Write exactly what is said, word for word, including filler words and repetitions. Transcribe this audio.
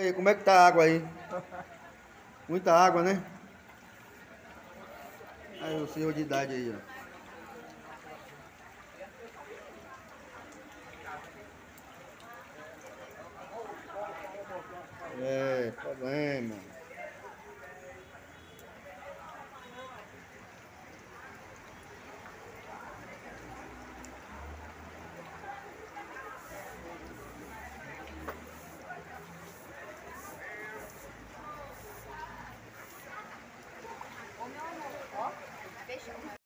aí, como é que tá a água aí? Muita água, né? Aí o senhor de idade aí, ó. É, problema.